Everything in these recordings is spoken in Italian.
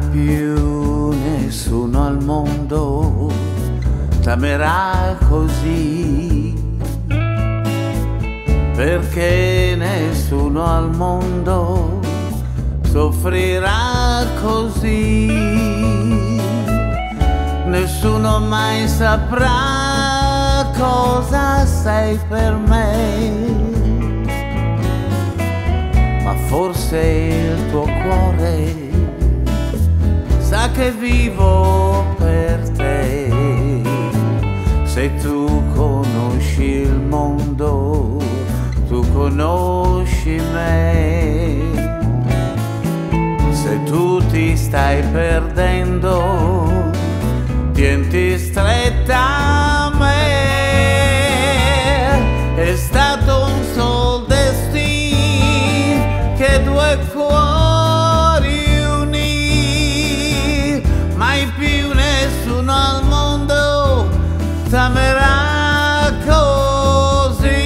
più nessuno al mondo t'amerà così, perché nessuno al mondo soffrirà così. Nessuno mai saprà cosa sei per me, ma forse il tuo cuore sa che vivo per te. Se tu conosci il mondo, tu conosci me. Se tu ti stai perdendo, tienti stretta a me. È stato un sol destino che due cuori unì, mai più nessuno al mondo t'amerà così.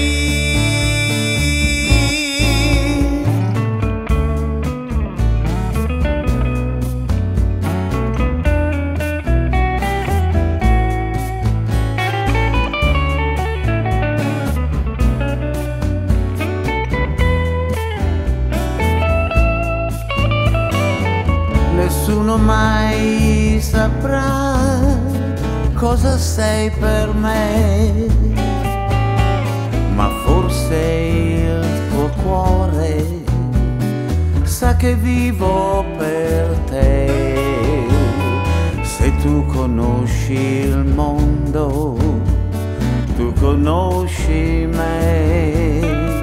Nessuno mai saprà cosa sei per me, ma forse il tuo cuore sa che vivo per te. Se tu conosci il mondo, tu conosci me.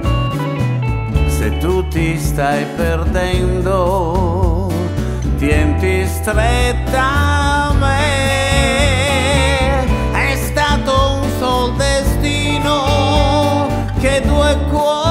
Se tu ti stai perdendo, tienti stretta a me. È stato un sol destino che due cuori